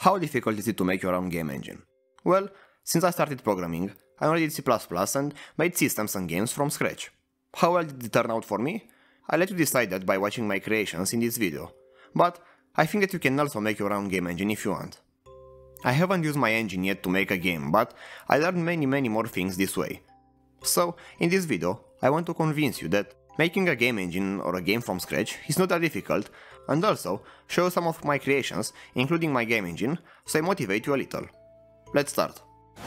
How difficult is it to make your own game engine? Well, since I started programming, I only did C++ and made systems and games from scratch. How well did it turn out for me? I'll let you decide that by watching my creations in this video, but I think that you can also make your own game engine if you want. I haven't used my engine yet to make a game, but I learned many more things this way. So, in this video, I want to convince you that making a game engine or a game from scratch is not that difficult, and also show some of my creations, including my game engine, so I motivate you a little. Let's start.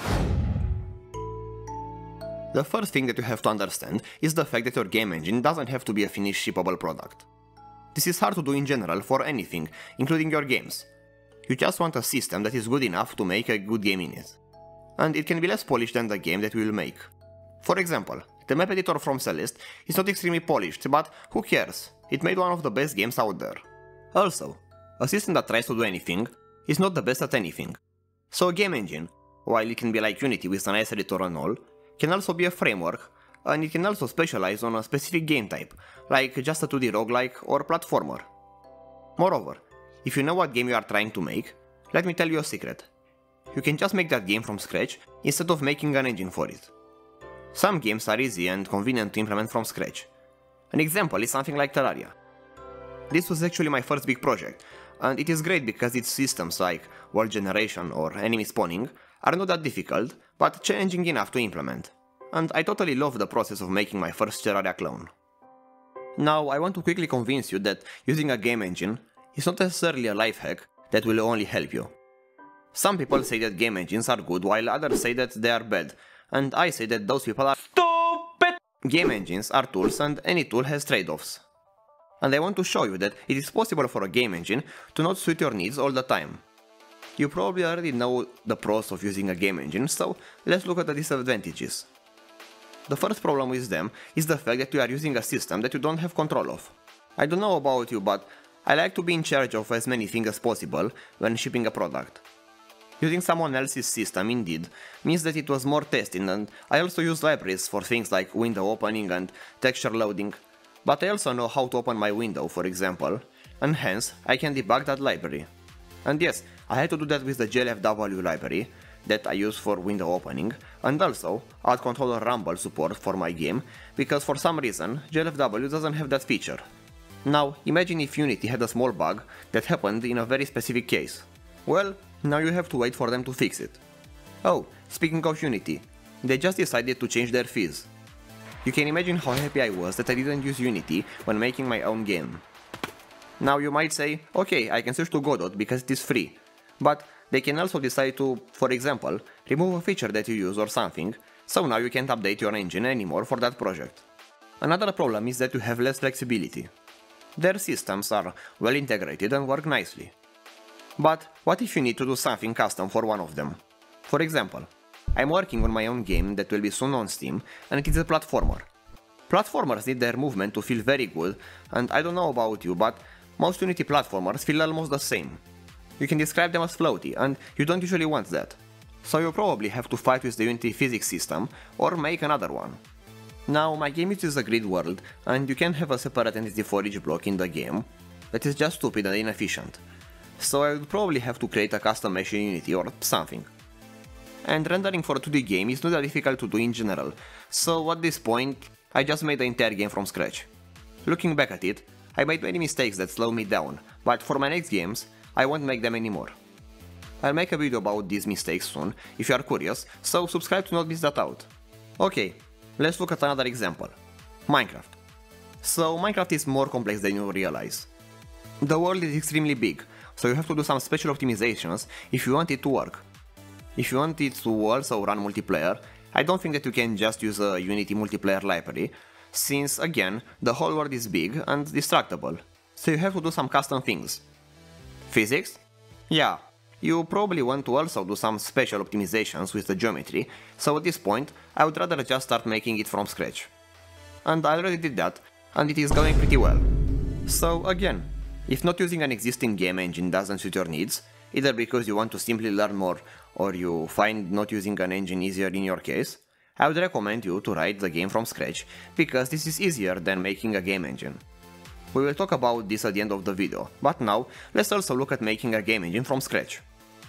The first thing that you have to understand is the fact that your game engine doesn't have to be a finished shippable product. This is hard to do in general for anything, including your games. You just want a system that is good enough to make a good game in it. And it can be less polished than the game that we will make. For example, the map editor from Celeste is not extremely polished, but who cares? It made one of the best games out there. Also, a system that tries to do anything is not the best at anything. So a game engine, while it can be like Unity with a nice editor and all, can also be a framework, and it can also specialize on a specific game type, like just a 2D roguelike or platformer. Moreover, if you know what game you are trying to make, let me tell you a secret. You can just make that game from scratch instead of making an engine for it. Some games are easy and convenient to implement from scratch. An example is something like Terraria. This was actually my first big project, and it is great because its systems like world generation or enemy spawning are not that difficult, but challenging enough to implement. And I totally love the process of making my first Terraria clone. Now I want to quickly convince you that using a game engine is not necessarily a life hack that will only help you. Some people say that game engines are good while others say that they are bad, and I say that those people are stupid! Game engines are tools and any tool has trade-offs. And I want to show you that it is possible for a game engine to not suit your needs all the time. You probably already know the pros of using a game engine, so let's look at the disadvantages. The first problem with them is the fact that you are using a system that you don't have control of. I don't know about you, but I like to be in charge of as many things as possible when shipping a product. Using someone else's system indeed means that it was more testing, and I also use libraries for things like window opening and texture loading, but I also know how to open my window, for example, and hence I can debug that library. And yes, I had to do that with the glfw library that I use for window opening, and also add controller rumble support for my game, because for some reason glfw doesn't have that feature. Now imagine if Unity had a small bug that happened in a very specific case. Well, now you have to wait for them to fix it. Oh, speaking of Unity, they just decided to change their fees. You can imagine how happy I was that I didn't use Unity when making my own game. Now you might say, okay, I can switch to Godot because it is free, but they can also decide to, for example, remove a feature that you use or something, so now you can't update your engine anymore for that project. Another problem is that you have less flexibility. Their systems are well integrated and work nicely. But what if you need to do something custom for one of them? For example, I'm working on my own game that will be soon on Steam, and it is a platformer. Platformers need their movement to feel very good, and I don't know about you, but most Unity platformers feel almost the same. You can describe them as floaty, and you don't usually want that. So you probably have to fight with the Unity physics system, or make another one. Now, my game uses a grid world, and you can have a separate entity for each block in the game. That is just stupid and inefficient. So I would probably have to create a custom mesh in Unity or something. And rendering for a 2D game is not that difficult to do in general, so at this point, I just made the entire game from scratch. Looking back at it, I made many mistakes that slow me down, but for my next games, I won't make them anymore. I'll make a video about these mistakes soon, if you are curious, so subscribe to not miss that out. Okay, let's look at another example. Minecraft. So Minecraft is more complex than you realize. The world is extremely big, so you have to do some special optimizations if you want it to work. If you want it to also run multiplayer, I don't think that you can just use a Unity multiplayer library, since again, the whole world is big and destructible, so you have to do some custom things. Physics? Yeah, you probably want to also do some special optimizations with the geometry, so at this point, I would rather just start making it from scratch. And I already did that, and it is going pretty well. So again, if not using an existing game engine doesn't suit your needs, either because you want to simply learn more or you find not using an engine easier in your case, I would recommend you to write the game from scratch, because this is easier than making a game engine. We will talk about this at the end of the video, but now let's also look at making a game engine from scratch.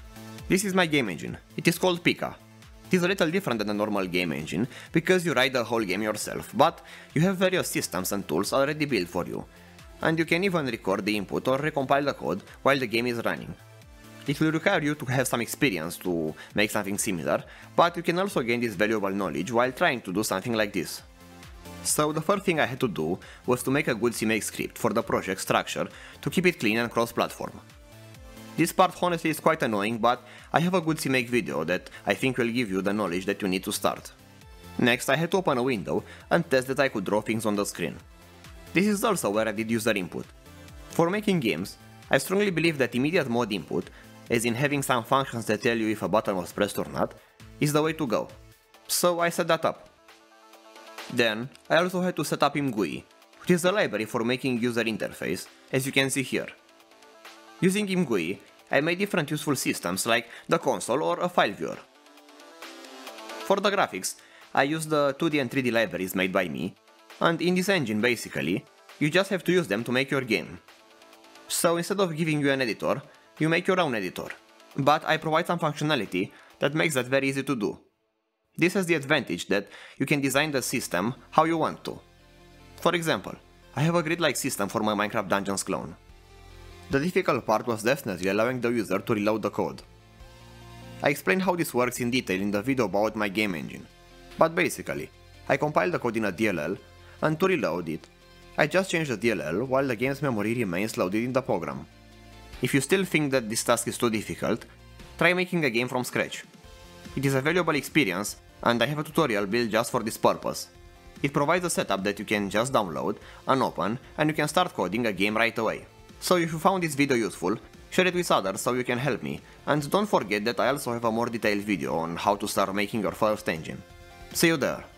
This is my game engine. It is called Pika. It is a little different than a normal game engine because you write the whole game yourself, but you have various systems and tools already built for you, and you can even record the input or recompile the code while the game is running. It will require you to have some experience to make something similar, but you can also gain this valuable knowledge while trying to do something like this. So the first thing I had to do was to make a good CMake script for the project structure to keep it clean and cross-platform. This part honestly is quite annoying, but I have a good CMake video that I think will give you the knowledge that you need to start. Next, I had to open a window and test that I could draw things on the screen. This is also where I did user input. For making games, I strongly believe that immediate mode input, as in having some functions that tell you if a button was pressed or not, is the way to go. So I set that up. Then, I also had to set up ImGUI, which is a library for making user interface, as you can see here. Using ImGUI, I made different useful systems like the console or a file viewer. For the graphics, I used the 2D and 3D libraries made by me, and in this engine basically, you just have to use them to make your game. So instead of giving you an editor, you make your own editor. But I provide some functionality that makes that very easy to do. This has the advantage that you can design the system how you want to. For example, I have a grid-like system for my Minecraft Dungeons clone. The difficult part was definitely allowing the user to reload the code. I explained how this works in detail in the video about my game engine, but basically, I compile the code in a DLL, and to reload it, I just change the DLL while the game's memory remains loaded in the program. If you still think that this task is too difficult, try making a game from scratch. It is a valuable experience, and I have a tutorial built just for this purpose. It provides a setup that you can just download and open, and you can start coding a game right away. So if you found this video useful, share it with others so you can help me, and don't forget that I also have a more detailed video on how to start making your first engine. See you there!